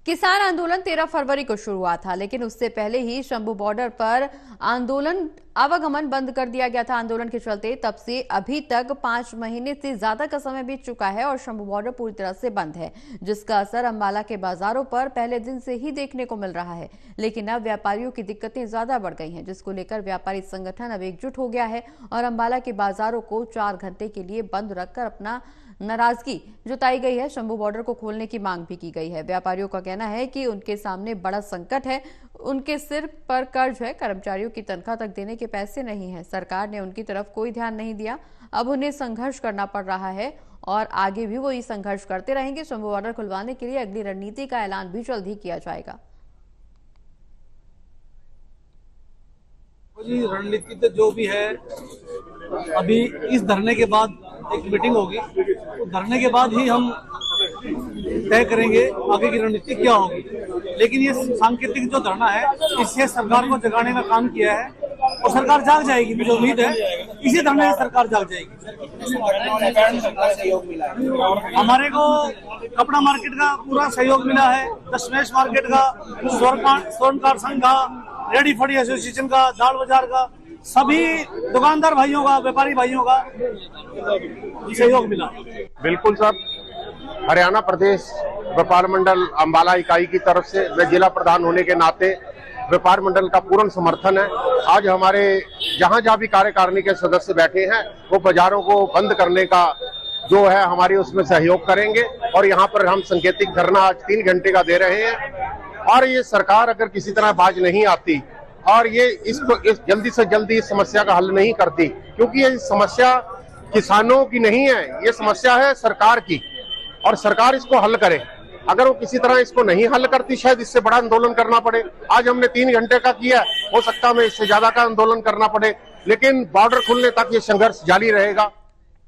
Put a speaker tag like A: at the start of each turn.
A: किसान आंदोलन 13 फरवरी को शुरू हुआ था, लेकिन उससे पहले ही शंभू बॉर्डर पर आंदोलन आवागमन बंद कर दिया गया था। आंदोलन के चलते तब से अभी तक 5 महीने से ज्यादा का समय बीत चुका है और शंभू बॉर्डर पूरी तरह से बंद है, जिसका असर अंबाला के बाजारों पर पहले दिन से ही देखने को मिल रहा है। लेकिन अब व्यापारियों की दिक्कतें ज्यादा बढ़ गई हैं, जिसको लेकर व्यापारी संगठन अब एकजुट हो गया है और अंबाला के बाजारों को 4 घंटे के लिए बंद रखकर अपना नाराजगी जताई गई है। शंभू बॉर्डर को खोलने की मांग भी की गई है। व्यापारियों का कहना है कि उनके सामने बड़ा संकट है, उनके सिर पर कर्ज है, कर्मचारियों की तनख्वाह तक देने के पैसे नहीं है। सरकार ने उनकी तरफ कोई ध्यान नहीं दिया। अब उन्हें संघर्ष करना पड़ रहा है और आगे भी वो ये संघर्ष करते रहेंगे। शंभू बॉर्डर खुलवाने के लिए अगली रणनीति का ऐलान भी जल्द ही किया जाएगा।
B: रणनीति तो जो भी है, अभी इस धरने के बाद एक मीटिंग होगी, तो धरने के बाद ही हम तय करेंगे आगे की रणनीति क्या होगी। लेकिन ये सांकेतिक जो धरना है, इससे सरकार को जगाने का काम किया है और सरकार जाग जाएगी। मुझे उम्मीद है इसी धरने से सरकार जाग जाएगी। हमारे को कपड़ा मार्केट का पूरा सहयोग मिला है, दशमेश मार्केट का, स्वर्णकार संघ का, रेडी फड़ी एसोसिएशन का, दाल बाजार का, सभी दुकानदार भाइयों का, व्यापारी भाइयों का सहयोग मिला।
C: बिल्कुल सर, हरियाणा प्रदेश व्यापार मंडल अंबाला इकाई की तरफ से मैं जिला प्रधान होने के नाते व्यापार मंडल का पूर्ण समर्थन है। आज हमारे जहां भी कार्यकारिणी के सदस्य बैठे हैं, वो बाजारों को बंद करने का जो है हमारी उसमें सहयोग करेंगे और यहाँ पर हम सांकेतिक धरना आज 3 घंटे का दे रहे हैं। और ये सरकार अगर किसी तरह बाज नहीं आती और ये इसको जल्दी से जल्दी इस समस्या का हल नहीं करती, क्योंकि ये समस्या किसानों की नहीं है, ये समस्या है सरकार की और सरकार इसको हल करे। अगर वो किसी तरह इसको नहीं हल करती, शायद इससे बड़ा आंदोलन करना पड़े। आज हमने 3 घंटे का किया, हो सकता है इससे ज्यादा का आंदोलन करना पड़े, लेकिन बॉर्डर खुलने तक ये संघर्ष जारी रहेगा।